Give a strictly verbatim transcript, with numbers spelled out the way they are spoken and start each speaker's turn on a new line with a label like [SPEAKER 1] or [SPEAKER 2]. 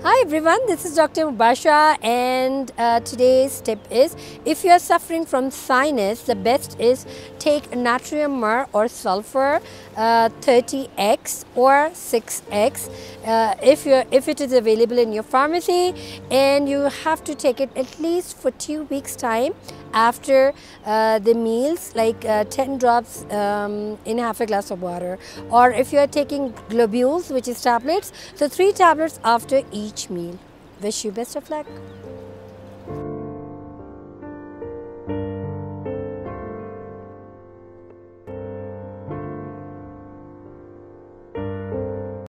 [SPEAKER 1] Hi everyone, this is Doctor Mubashra, and uh, today's tip is if you are suffering from sinus, the best is take natrium mer or sulfur uh, thirty X or six X uh, if you if it is available in your pharmacy, and you have to take it at least for two weeks time after uh, the meals, like uh, ten drops um, in half a glass of water, or if you are taking globules, which is tablets, so three tablets after each meal. Wish you best of luck.